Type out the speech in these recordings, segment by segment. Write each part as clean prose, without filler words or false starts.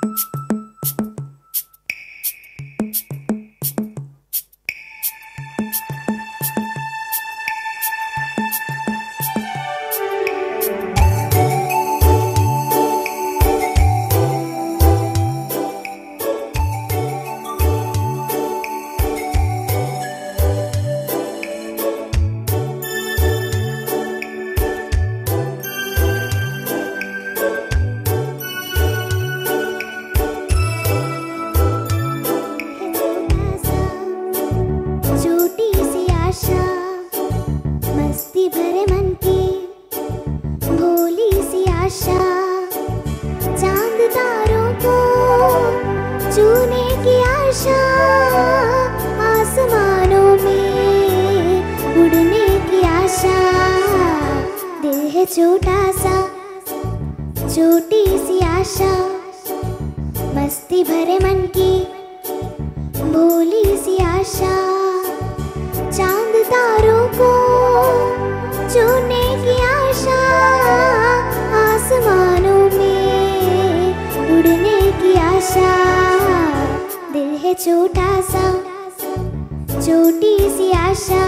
छोटा सा छोटी सी आशा मस्ती भरे मन की भोली सी आशा चांद तारों को छूने की आशा आसमानों में उड़ने की आशा दिल है छोटा सा छोटी सी आशा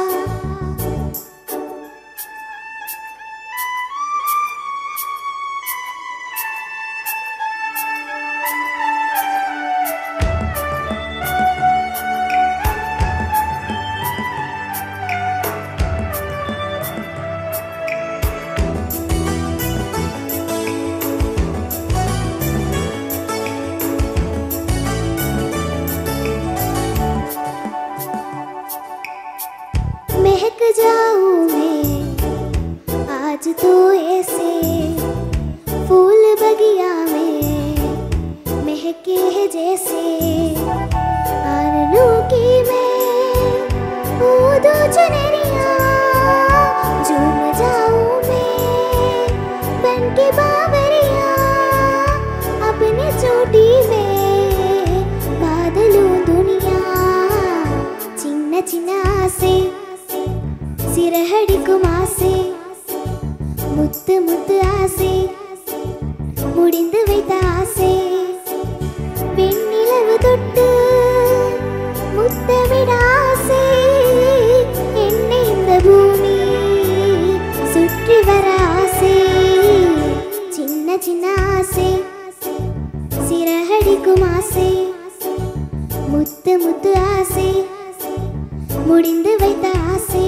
महक जाऊं मैं आज तो ऐसे फूल बगिया में महके है जैसे आननों की मैं ऊदो चुनरिया झूम जाऊं मैं बन के बाबरिया अपनी चोटी में बादलूं दुनिया चिन्न चिन्न से சிறகடிக்கும் ஆசை முத்து முத்து ஆசை முடிந்து வைத்த ஆசை வெண்ணிலவு தொட்டு முத்தமிட ஆசை என்னை இந்த பூமி சுற்றி வர ஆசை சின்ன சின்ன ஆசை சிறகடிக்கும் ஆசை முத்து முத்து ஆசை முடிந்து வைத்த ஆசை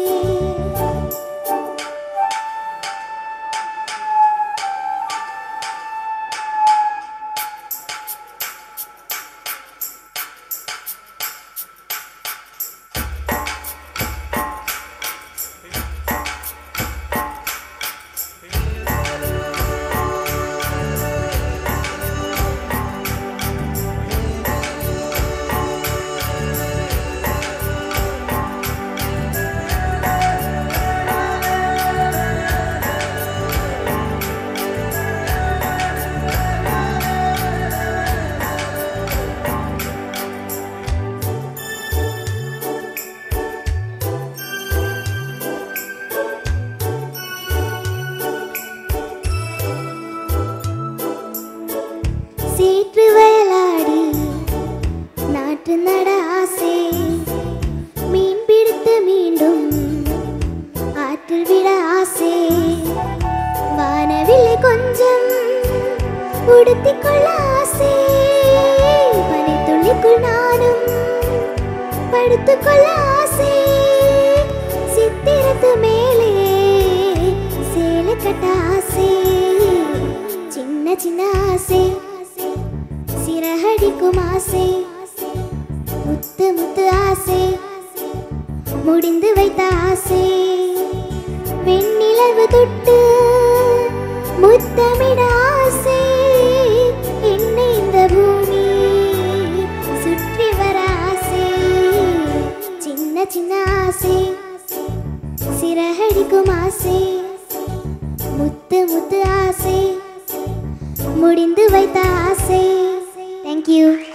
சேற்று வயலாடி நாட்டு நட ஆசை மீன் பிடித்து மீண்டும் ஆற்றில் விட ஆசை வானவில்லை கொஞ்சம் உடுத்திக் கொள்ள ஆசை பனித்துளிக்குள் நானும் படுத்துக் கொள்ள ஆசை சித்திரத்து மேலே சேலை கட்ட ஆசை சின்ன சின்ன ஆசை சிறகடிக்கும் ஆசை முத்து முத்து ஆசை முடிந்து வைத்த ஆசை வெண்ணிலவு தொட்டு முத்தமிட ஆசை என்னை இந்த பூமி சுற்றி வர ஆசை சின்ன சின்ன ஆசை சிறகடிக்கும் ஆசை முத்து முத்து ஆசை முடிந்து வைத்த ஆசை. Thank you.